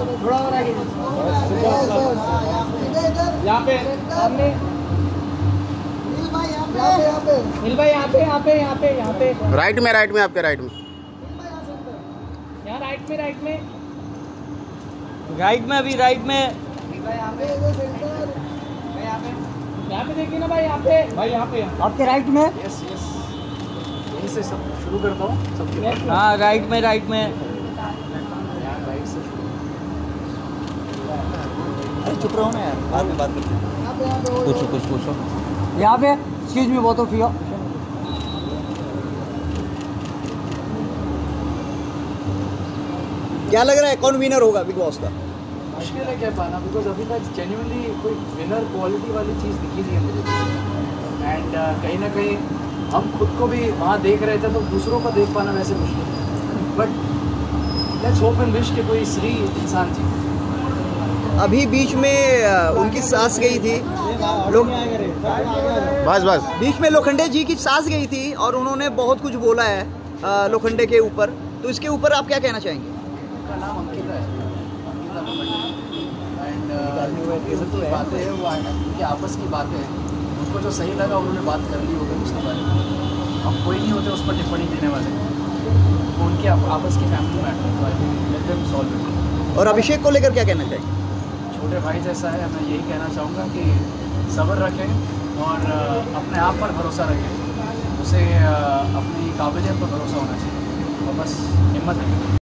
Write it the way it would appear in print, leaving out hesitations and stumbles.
थोड़ा और आगे यहाँ पे सामने नील भाई यहाँ पे राइट में आपके राइट में यहाँ राइट में अभी राइट में यहाँ पे देखिए ना भाई, यहाँ पे आपके राइट में। यस यहीं से सब शुरू करता हूँ सबके। हाँ राइट में यहाँ राइट से अरे चुप रहो ना यार, बाद में बात करते हैं। पूछो यहाँ पे एक्सक्यूज मी बहुत ऑफ यू। क्या लग रहा है कौन विनर होगा बिग बॉस का? मुश्किल है क्या पाना, बिकॉज अभी तक जेन्युइनली कोई विनर क्वालिटी वाली चीज़ दिखी नहीं है मुझे। एंड कहीं ना कहीं हम खुद को भी वहाँ देख रहे थे, तो दूसरों को देख पाना वैसे मुश्किल है। But let's hope and wish कि कोई सही इंसान जीते। अभी बीच में उनकी सास गई थी, लोग बस बीच में लोखंडे जी की सास गई थी और उन्होंने बहुत कुछ बोला है लोखंडे के ऊपर, तो इसके ऊपर आप क्या कहना चाहेंगे? उनका नाम अंकिता है, अंकिता लोखंडे। एंड जो बातें हैं वो उनकी आपस की बातें हैं, उनको जो सही लगा उन्होंने बात कर ली होगी उसके बारे में। हम कोई नहीं होते उस पर टिप्पणी देने वाले, वो उनकी आपस की फैमिली मैटर सॉल्व है। और अभिषेक को लेकर क्या कहना चाहेंगे? छोटे भाई जैसा है, मैं यही कहना चाहूँगा कि सब्र रखें और अपने आप पर भरोसा रखें, उसे अपनी काबिलियत पर भरोसा होना चाहिए और बस हिम्मत रखें।